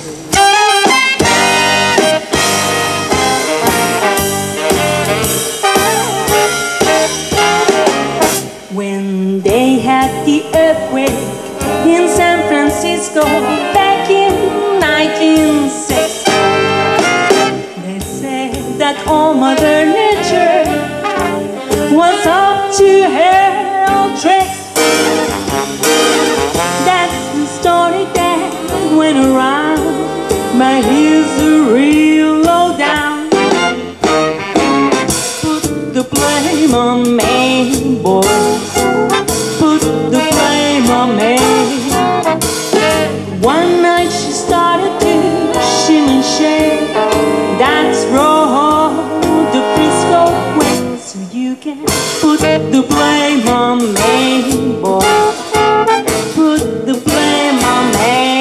When they had the earthquake in San Francisco back in 1906, they said that all Mother Nature was up to her old tricks. That's the story that went around, but here's the real lowdown. Put the blame on me, boys. Put the blame on me. One night she started to shimmy and shake. That's road the Frisco way. So you can put the blame on me, boy. Put the blame on me.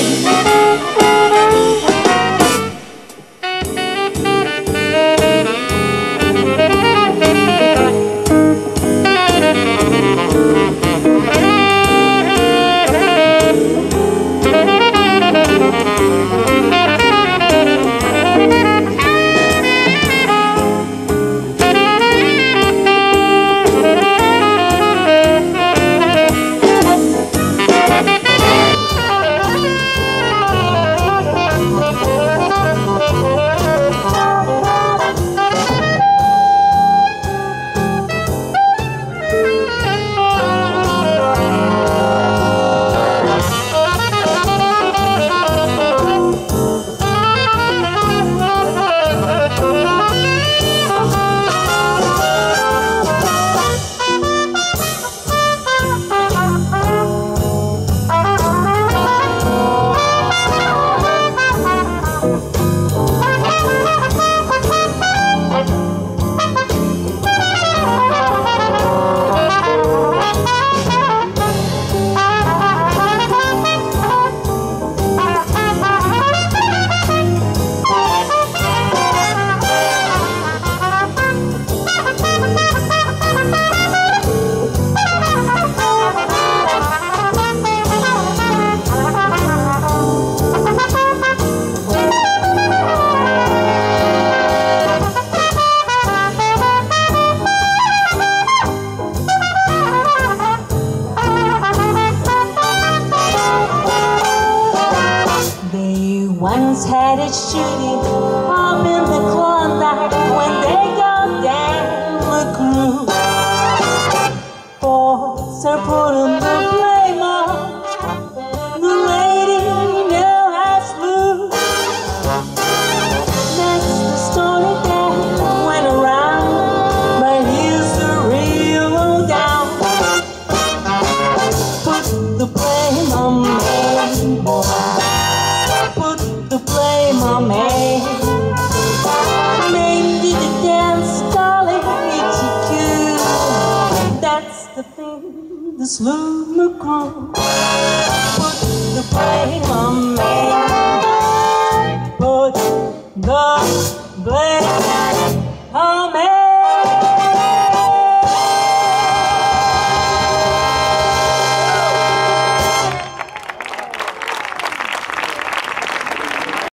Once had it shooting up in the Klondike when they got down the crew. Boys are putting the blame on the lady now has flu. That's the story that went around, but here's the real lowdown. Put the blame on me, boy. The blame on me. Maybe the dance, darling, it's you. That's the thing, the slow McCraw. Put the blame on me.